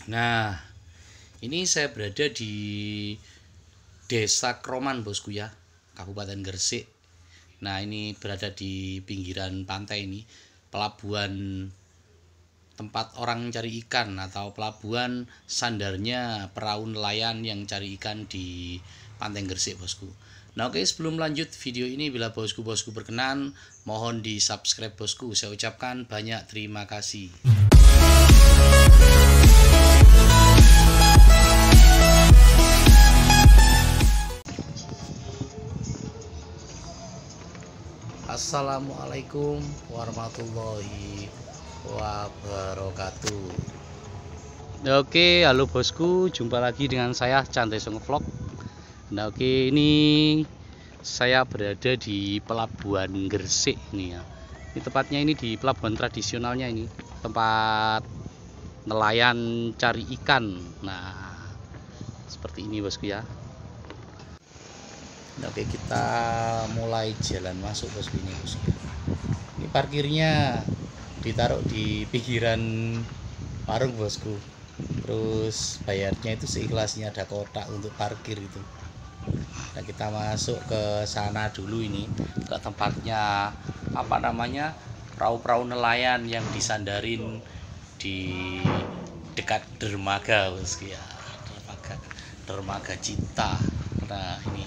Nah, ini saya berada di Desa Kroman, bosku ya, Kabupaten Gresik. Nah, ini berada di pinggiran pantai ini, pelabuhan tempat orang cari ikan atau pelabuhan sandarnya perahu nelayan yang cari ikan di pantai Gresik, bosku. Nah, oke, sebelum lanjut video ini, bila bosku-bosku berkenan, mohon di subscribe, bosku. Saya ucapkan banyak terima kasih. Assalamualaikum warahmatullahi wabarakatuh. Oke, halo bosku, jumpa lagi dengan saya Chandra Songo Vlog. Nah, oke, ini saya berada di pelabuhan Gresik nih ya. Ini tepatnya ini di pelabuhan tradisionalnya ini, tempat nelayan cari ikan. Nah, seperti ini bosku ya. Oke, kita mulai jalan masuk, bosku. Ini bosku, ini parkirnya ditaruh di pinggiran warung, bosku. Terus bayarnya itu seikhlasnya, ada kotak untuk parkir itu. Nah, kita masuk ke sana dulu, ini ke tempatnya apa namanya, perahu-perahu nelayan yang disandarin di dekat dermaga, bosku ya, dermaga Cinta. Nah, ini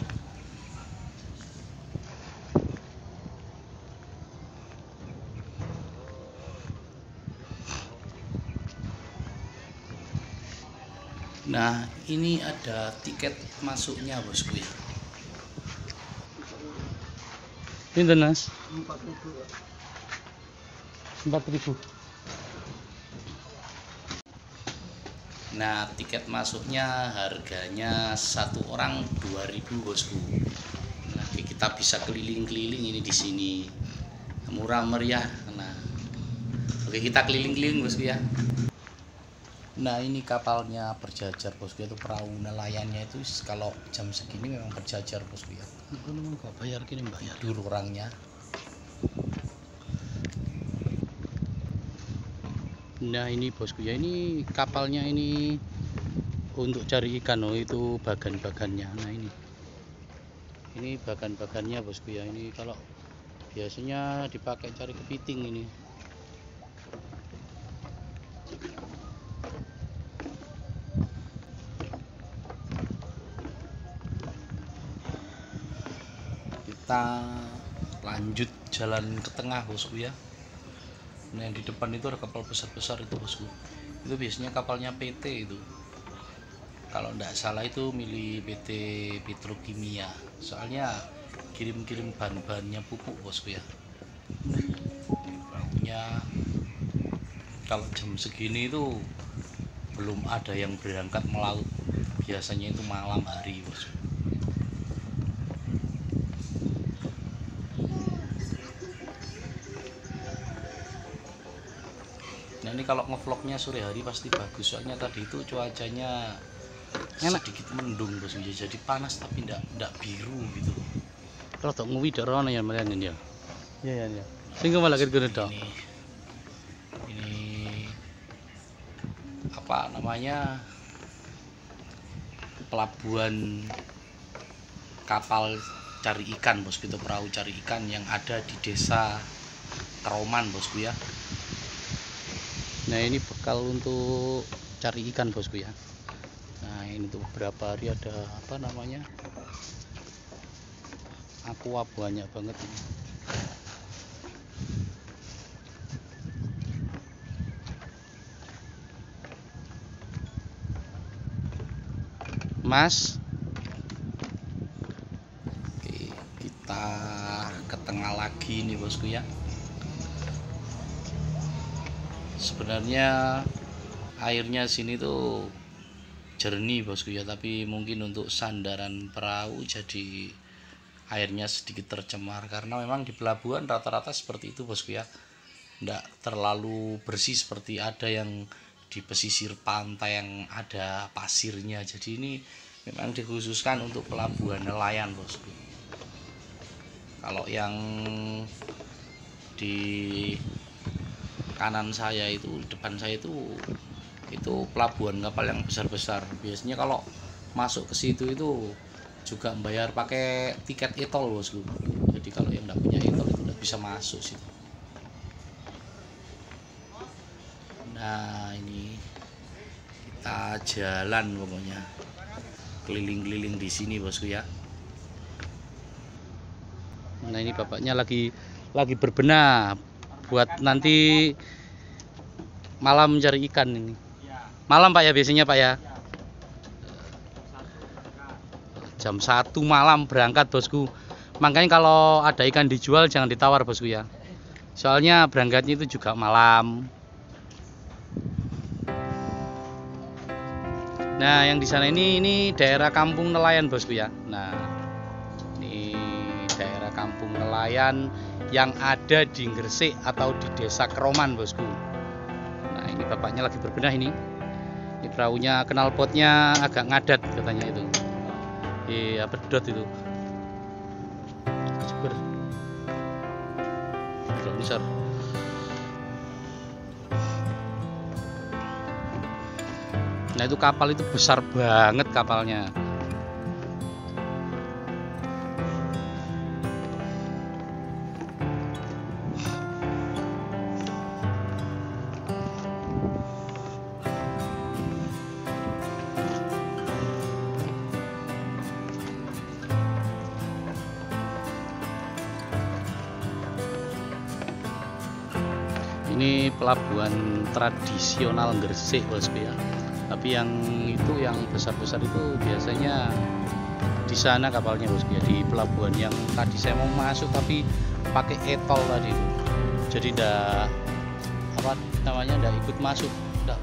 nah, ini ada tiket masuknya, bosku ya. Pinten, Mas? 4.000. Nah, tiket masuknya harganya satu orang 2.000, bosku. Nah, kita bisa keliling-keliling ini di sini. Murah meriah. Nah, oke, kita keliling-keliling, bosku ya. Nah, ini kapalnya berjajar, bosku, itu perahu nelayannya itu kalau jam segini memang berjajar, bosku ya. Itu memang gak bayar gini, bayar dulu orangnya. Nah, ini bosku ya, ini kapalnya ini untuk cari ikan. Oh, itu bagan-bagannya. Nah, ini bagan-bagannya, bosku ya. Ini kalau biasanya dipakai cari kepiting ini. Kita lanjut jalan ke tengah, bosku ya. Nah, yang di depan itu ada kapal besar-besar itu, bosku. Itu biasanya kapalnya PT itu. Kalau tidak salah itu milik PT Petrokimia. Soalnya kirim-kirim bahan-bahannya pupuk, bosku ya. Perahunya kalau jam segini itu belum ada yang berangkat melaut. Biasanya itu malam hari, bosku. Nah, ini kalau ngevlognya sore hari pasti bagus, soalnya tadi itu cuacanya sedikit mendung, bosku, jadi panas tapi ndak biru gitu. Kalau tak nguwi dak rono ya melihat ya. Iya ya. Sing malah kene tok. Ini apa namanya, pelabuhan kapal cari ikan, bosku, itu perahu cari ikan yang ada di Desa Kroman, bosku ya. Nah, ini bekal untuk cari ikan, bosku ya. Nah, ini tuh beberapa hari ada apa namanya, aqua banyak banget ini. Mas, oke, kita ke tengah lagi nih, bosku ya. Sebenarnya airnya sini tuh jernih, bosku ya, tapi mungkin untuk sandaran perahu jadi airnya sedikit tercemar, karena memang di pelabuhan rata-rata seperti itu, bosku ya. Tidak terlalu bersih seperti ada yang di pesisir pantai yang ada pasirnya. Jadi ini memang dikhususkan untuk pelabuhan nelayan, bosku. Kalau yang di kanan saya itu, depan saya itu Itu pelabuhan kapal yang besar-besar. Biasanya kalau masuk ke situ itu juga bayar pakai tiket e-tol bosku. Jadi kalau yang nggak punya e-tol itu nggak bisa masuk situ. Nah ini kita jalan pokoknya keliling-keliling di sini bosku ya. Nah ini bapaknya lagi berbenah buat nanti malam mencari ikan ini. Malam Pak ya biasanya Pak ya. Jam 1 malam berangkat bosku. Makanya kalau ada ikan dijual jangan ditawar bosku ya. Soalnya berangkatnya itu juga malam. Nah yang di sana ini daerah kampung nelayan bosku ya. Nah ini daerah kampung nelayan yang ada di Gresik atau di Desa Keroman bosku. Nah ini bapaknya lagi berbenah ini. Ini perahunya knalpotnya agak ngadat katanya itu. Iya pedot itu. Super. Besar. Nah itu kapal itu besar banget kapalnya. Ini pelabuhan tradisional Gresik bosku ya. Tapi yang itu yang besar-besar itu biasanya di sana kapalnya bosku ya, di pelabuhan yang tadi saya mau masuk tapi pakai e-tol tadi itu. Jadi ndak apa namanya ndak ikut masuk, ndak.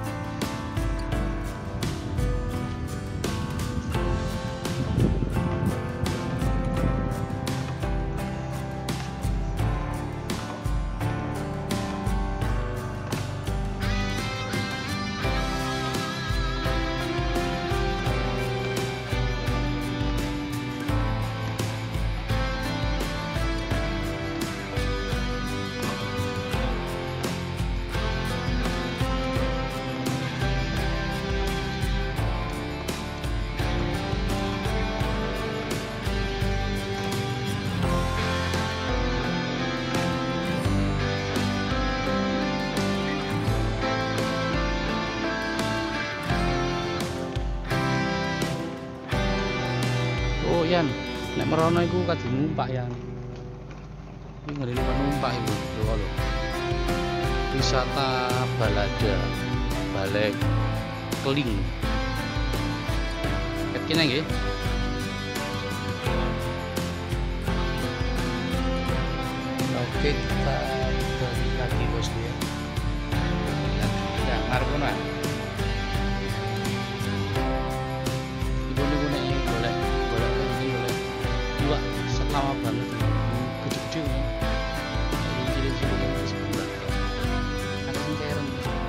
Oh Yan, nek merono iku kadhe numpak Yan. Iki ngene numpak iku lho. Wisata balada, Balek Keling. Ket kene nggih. Oke, kita balik lagi bosku ya. Nah, ngarep kono. Lama banget gede-gede cilik-cilik sebelah ada sing kerem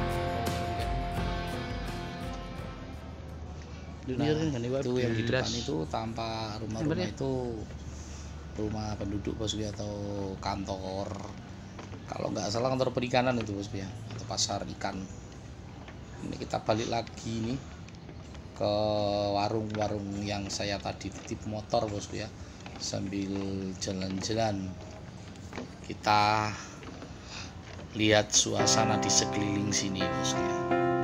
itu yang di depan itu tanpa rumah-rumah itu rumah penduduk bosku ya, atau kantor, kalau nggak salah kantor perikanan itu bosku ya, atau pasar ikan. Ini kita balik lagi nih ke warung-warung yang saya tadi titip motor bosku ya. Sambil jalan-jalan kita lihat suasana di sekeliling sini bosku ya.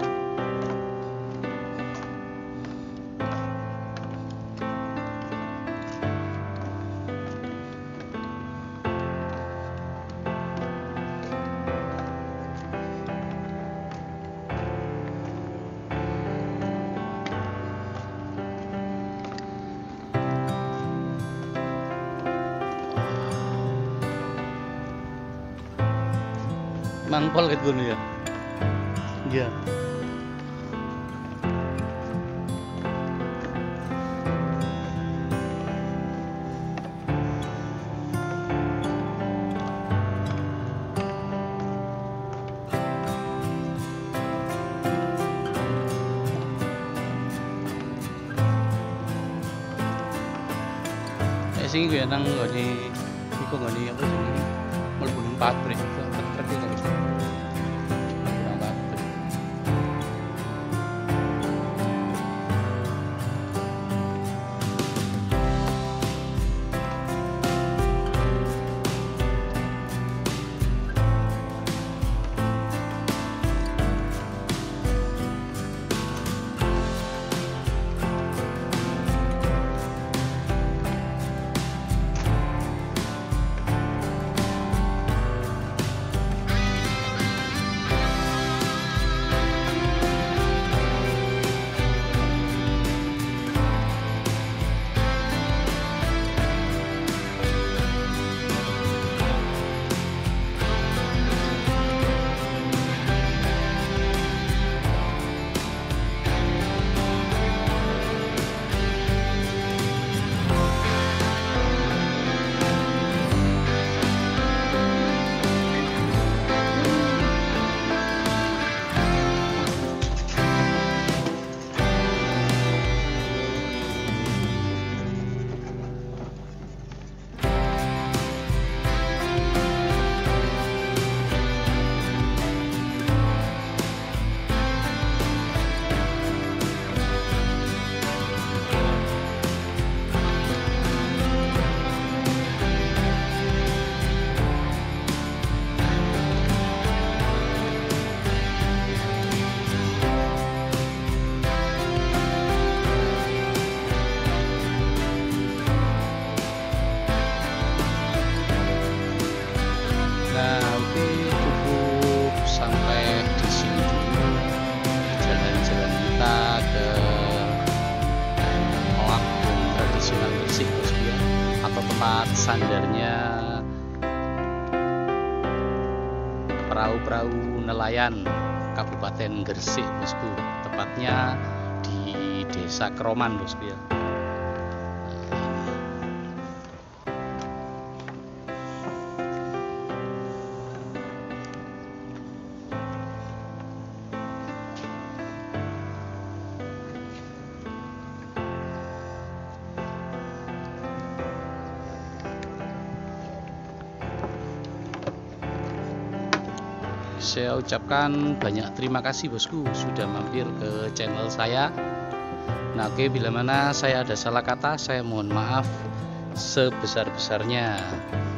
Mangpol gitu ya. Iya. Sing gue nang nggone iku nggone apa jenenge mlebu pabrik. Nasional Gresik bosku ya, atau tempat sandarnya perahu-perahu nelayan Kabupaten Gresik bosku, tepatnya di Desa Kroman bosku ya. Saya ucapkan banyak terima kasih bosku sudah mampir ke channel saya. Nah oke, bila mana saya ada salah kata, saya mohon maaf sebesar-besarnya.